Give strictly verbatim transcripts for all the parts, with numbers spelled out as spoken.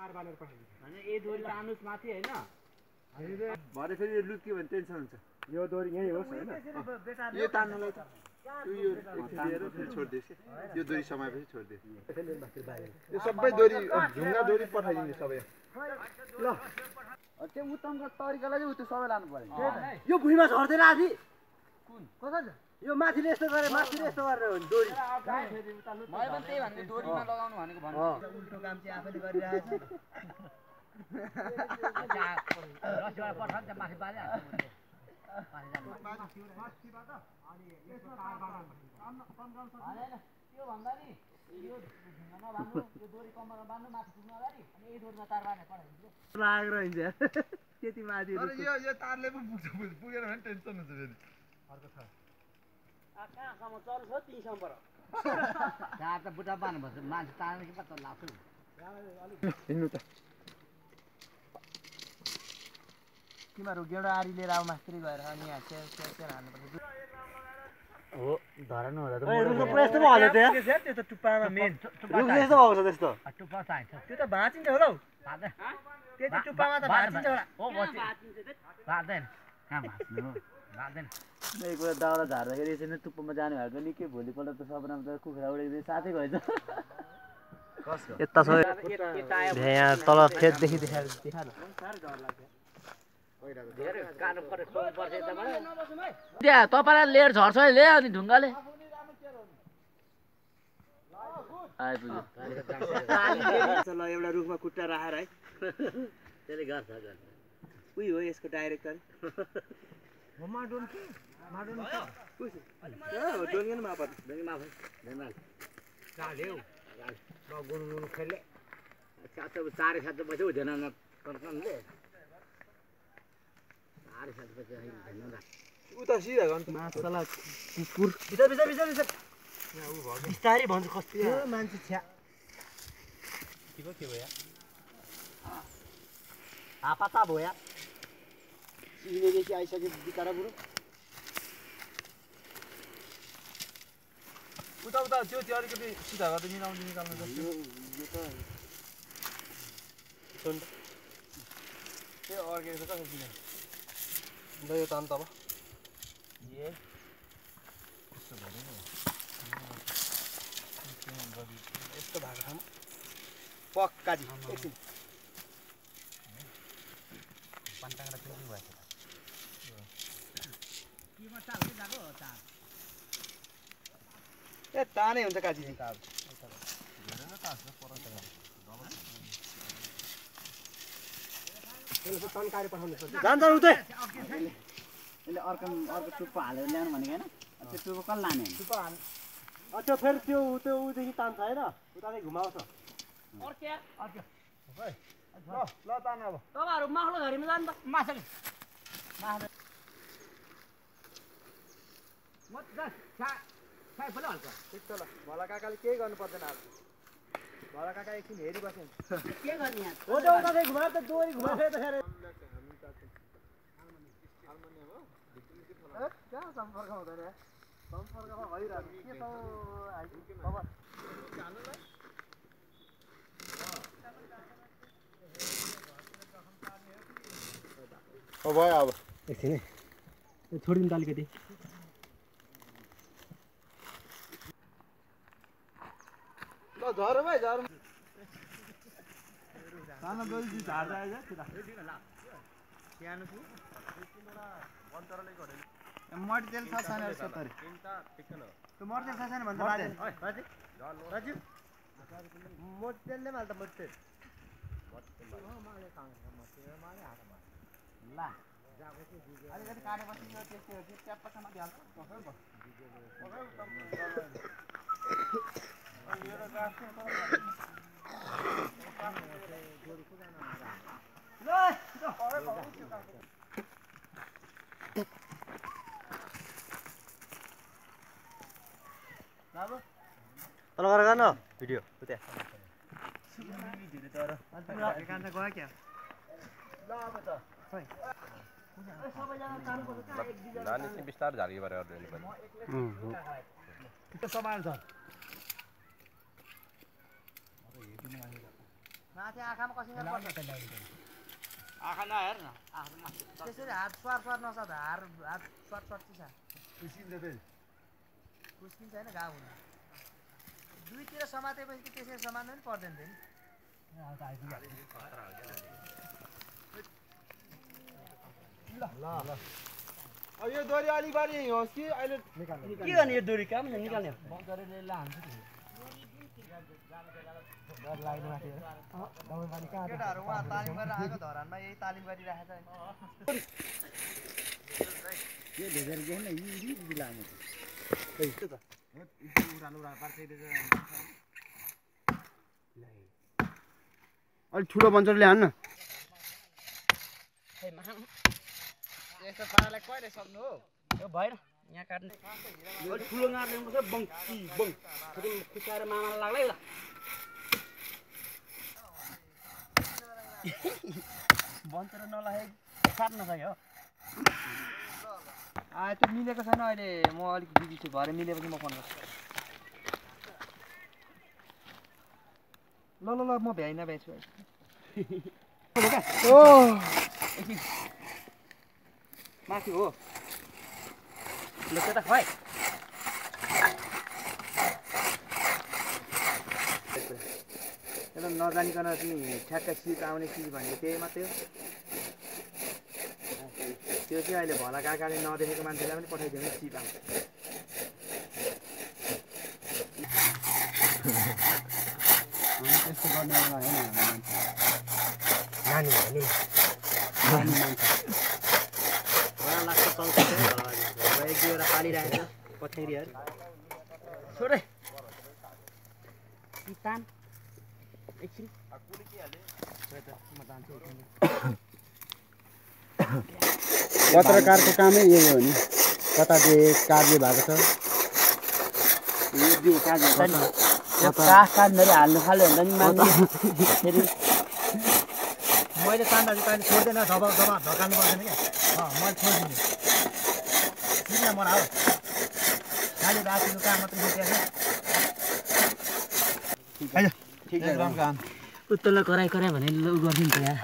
तार बालेर पठाइदिन्छ हैन ए दोरी तानुस माथि हैन भरे फेरि लुक्यो भने टेन्सन हुन्छ यो दोरी यही होस् हैन यो तान्नुलाई त यो यो तानेर फेरि छोड्दिएछ यो दोरी समाएपछि छोड्दिएछ यो सबै दोरी ढुङ्गा दोरी पठाइदिन्छ सबै ल त्यो उत्तमको तरिकालाई चाहिँ त्यो सबै लानु पर्यो यो भुइँमा झर्दैन आदि कुन कता छ यो माथिले यस्तो गरे माथिले यस्तो गरेर हो दोरी मैले पनि त्यही भन्थे दोरीमा लगाउनु भनेको भन्नु उल्टो काम चाहिँ आफैले गरिरहेछ रसबाट पठान्छ माथि बाले माथिबाट अनि यसको तार बाँड्न हैन त्यो भन्दा नि यो नबान्नु यो दोरी कम्मरमा बान्नु माथि पुग्नु अगाडि अनि यो दोरीमा तार बाँड्ने पठाइदिन्छु लागेर हिँड्छ त्यति माथि तर यो यो तारले पनि पुग्छ पुगेन भने टेन्सन हुन्छ फेरि अर्को छ आ कहाँसम्म चल्छ तीसम्म पर चार त बुटा बान्नुपर्छ मान्छे तार्ने कि पत्ता लाग्छ हिँड्नु त तिमीहरू गेडा आरी लिएर आऊ मास्त्री गएर अनि यहाँ सेल सेल सेल हाल्नुपर्छ हो धरन हुँदा त रुखको पुरा यस्तो भयो त्यो त्यो त टुप्पामा मेन रुख यस्तो आउँछ त्यस्तो टुप्पा चाहिन्छ त्यो त भाँचिन्छ होला हौ भाँदैन त्यति टुप्पामा त भाँचिन्छ होला हो भाँदैन कहाँ भाँच्नु भाँदैन एक कुरा दाउरा झार्दाखेरि यसरी टुप्पोमा जाने भएको निकै भोलिपल्ट त सपनामा त कुखुरा उडेको साथै गएछ यता छ यहाँ तल खेतदेखि देखाएर देखाएर त्यहाँ तपाईँलाई लेयर झर्छ ले अनि ढुङ्गाले आइपुग्यो ल एउटा रुखमा खुट्टा राखेर है त्यसले गर्छ उही हो यसको डाइरेक्टर माडोन के माडोन के हो डोनगन मापा डोनगन मापा धन्यवाद चाल्यो म गुन गुन खेले सात चार सात बजे हुँदैन न कन्कनले चार सात बजे हैन उता सिधा गर्नु मासला कुकुर बिचार बिचार बिचार बिचार यहाँ उ भयो बिस्तारै भन्छ कस्तो मान्छे छ्या के भयो के भयो हापाता भयो सिनेदेखि आइसक्यो बिकारा बुढो उता उता त्यो त्यो अलिकति सिधा गर्दै मिलाउँदै निकाल्नु जस्तो यो त सुन त्यो अर्को चाहिँ कसरी किने ल यो तान तब ए कस्तो भयो यस्तो भएको ठाउँमा पक्का दि एकछिन पन्टाङरा चुक्नु भएछ केमा चाल्दै जाको हो तार ए तानै हुन्छ काजी तार हेरेर तास परन्छ त्यसले तन्काएर पठाउनु पर्छ जान्छ उतै यसले अर्को अर्को टुप्पो हालेर ल्याउनु भनेको हैन त्यो टुप्पो कल लाने टुप्पो हाल अच्छा फेरि त्यो त्यो उदेखि तान्छ हैन उताले घुमाउँछ अर्के अर्के ल ल तान अब तपाईहरु माखलो घरीमा जानु त माछाले माछा म त छा छाइ फल हाल्छ ठिक छ ल भला काकाले केही गर्नु पर्दैन अब भला काका एकछिन हेरिबस्नु के गर्ने यहाँ हो त उताले घुमाएर त दोरी घुमाएर त फेरि कहाँ सम्पर्क हुँदैन सम्पर्कमा भइरहेको के त अब हो भयो अब एकछिन है छोडिदिनु त अलिकति ल झर भाइ झर सानो दोरी चाहिँ झार्दा आइज सिधा सानो छु मटी तेल छ छैन यसको तरी त्यो मर्तेल छ छैन भन्छ बाजे बाजे राजु मर्तेलले माल त मर्तेल ला अलिकति काटेपछि त्यो त्यस्तै हो कि ट्याप्पसम्म दिइहाल्छ तल गरेर गर्न भिडियो उता कान्छ गयो क्या ल अब त नानी चाहिँ बिस्तारै झारी गरेर गर्दैन त्यो सामान छ माथि आँखामा कसिङर पर्छ आँखा नहेर न त्यसरी हात स्वार स्वार नसक्छ हार हात स्वार स्वार चिसा उसिन्छ फेरि कुस्किन्छ होइन घाउ हुनु दुईतिर समातेपछि त्यसरी समात्नु पनि पर्दैन थियो नि ल ल अब यो दोरी अलिक बारी होस् कि अहिले के गर्ने यो दोरी काम निकाल्ने बन्दरले लान्छ डर लाग्ने माथि केटाहरू उहाँ तालिम गरेर आएको धरानमा यही तालिम गरिराखेको छ यो धेर के हैन यी यी लाने त्यस्तो त उरालो उरा पार्छैले अलि ठुलो बन्चरले हान्न यस्तो पारालाई कहिले सक्नु हो यो भएन यहाँ काट्ने अलि ठुलो गाड्ने हुन्छ बङ बङ खुसाएर मामालाई लाग्ला है बन्चर नलागे काट्न सक्यो हो आ त्यो मिलेको छैन अहिले म अलिक बिजी छु भरे मिलेपछि म फोन गर्छु ल ल ल म भ्याइन भ्याइछु ओ माथि हो ल त्यता खुवाइ एकदम नजानिकन तिमी ठ्याक्कै सिट आउने चिज भनेको त्यही मात्रै हो त्यो चाहिँ अहिले भला काकाले नदेखेको मान्छेलाई पनि पठाइदियो भने सिट आउँछ त्यस्तो गर्ने होइन नानी हो नि नानी मान्छे लाग्छ चल्छ एक दुईवटा पालिरहेको छ पछ्याइदियो छोडे तान एकछिन पत्रकारको कामै यही हो नि कता जे कार्य भएको छ काठ काट्दाखेरि हाल्नु थाल्यो भने त नि मान्छे फेरि मैले तान्दा चाहिँ कहिले छोड्दैन दबा दबा धकाल्नु पर्दैन क्या अँ मैले छोडिदिने किन मलाई हो खालि रातिको काम मात्रै छुट्याएको ठिक छ काम उत्तरलाई कराई कराई भने उ गरिदिन्छ यहाँ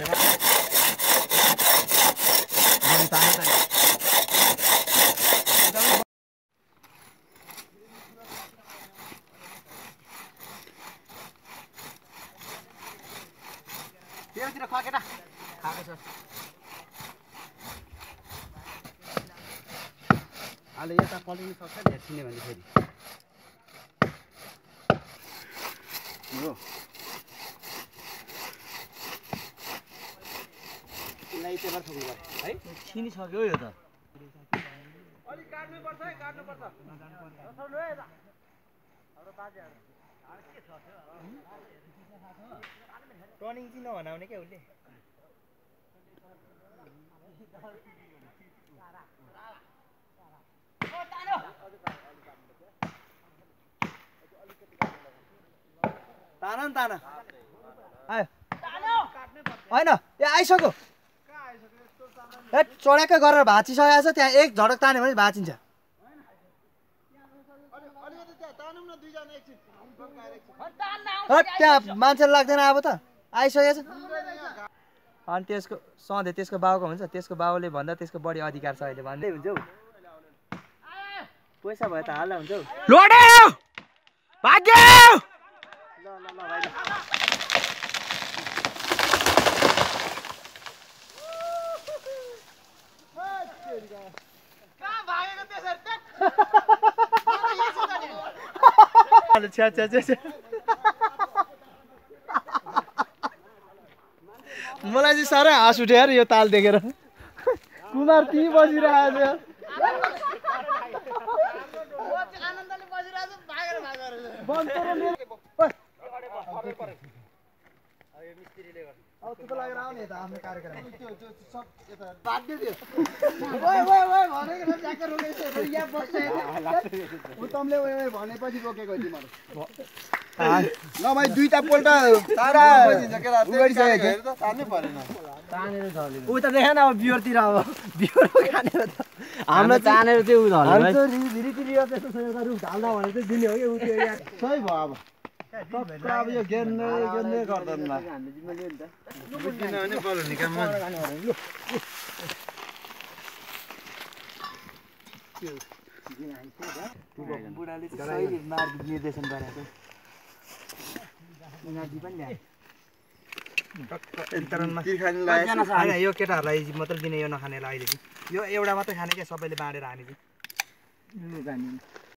त्यहाँतिर खुवा केटा खाएको छ अहिले यता पल्टिनु सक्छ भेट्ने भने फेरि हो यसलाई पेपर थोक्नु पर्छ है छिनिसक्यो यो त अलिक काट्नु पर्छ है काट्नु पर्छ टर्निङ चाहिँ नभनाउने क्या उसले तान न तान आयो होइन ए आइसक्यो ए चढाक्कै गरेर भाँचिसकेको छ त्यहाँ एक झडक तान्यो भने भाँचिन्छ त्यहाँ मान्छे लाग्दैन अब त आइसकेको छ अनि त्यसको सधैँ त्यसको बाउको हुन्छ त्यसको बाउले भन्दा त्यसको बढी अधिकार छ अहिले भन्दै हुन्छ हौ पैसा भयो त हाल्दा हुन्छ हौ भाग्यो ल ल ल भाइ छ्या छ्या छ्या मलाई चाहिँ साह्रै हाँस उठ्यो यार यो ताल देखेर कुमार त्यहीँ बसिरहेको छ लागेर आउने त आफ्नो कार्यक्रम उत्तमले भनेपछि रोकेको ल भाइ दुईटा पोल्ट ऊ त देख न अब बिहोरतिर अब बिहोर खानेर त हाम्रो तानेर चाहिँ उ ढल्छ ढाल्दा भने चाहिँ दिने हो कि उ त्यो सही भयो अब अब यो गेन्दै गेन्दै गर्दैन ल बुझिन भने बरु निकाममा बुढाले चाहिँ सही मार्ग निर्देशन गरेको उनीहरू पनि ल्याए होइन यो केटाहरूलाई मात्रै दिने यो नखानेलाई अहिले चाहिँ यो एउटा मात्रै खाने क्या सबैले बाँडेर हामी चाहिँ